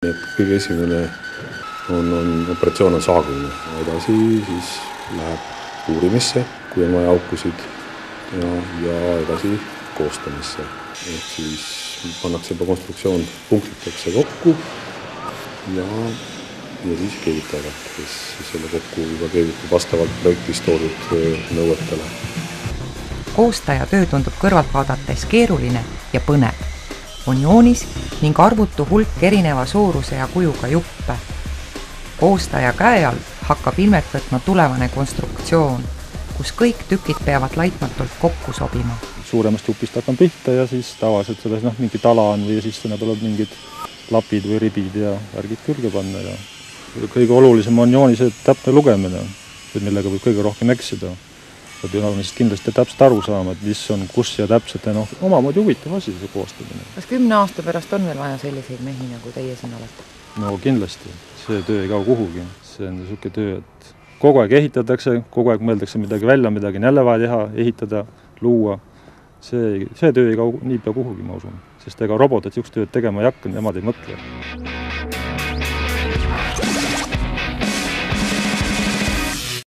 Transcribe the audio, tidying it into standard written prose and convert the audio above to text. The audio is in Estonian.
Kõige esimene operatsioon on saagimine. Edasi siis läheb uurimisse, kui on vaja aukusid ja edasi koostamisse. Ehk siis pannakse juba konstruktsioon, punktitakse kokku ja siis keevitajad, kes selle kokku juba keevitab vastavalt projektis toodud nõuetele. Koostaja töö tundub kõrvalt vaadates keeruline ja põnev. On joonis ning arvutu hulk erineva suuruse ja kujuga juppe. Koostaja käe all hakkab ilmet võtma tulevane konstruktsioon, kus kõik tükid peavad laitmatult kokku sobima. Suuremast jupist hakkam pihta ja siis tavaliselt selles mingi tala on või siis sinna tuleb mingid lapid või ribid ja värgid külge panna. Ja kõige olulisem on joonise täpne lugemine, millega võib kõige rohkem eksida. Peab olema kindlasti täpselt aru saama, et mis on, kus ja täpselt ja omamoodi huvitav asi see koostamine. Kas 10 aasta pärast on veel vaja selliseid mehi, nagu teie siin olete? No kindlasti. See töö ei kao kuhugi. See on niisugune töö, et kogu aeg ehitatakse, kogu aeg mõeldakse midagi välja, midagi jälle vaja teha, ehitada, luua. See töö ei kao niipea kuhugi, ma usun. Sest ega robotid niisugust tööd tegema ei hakka, nemad ei mõtle.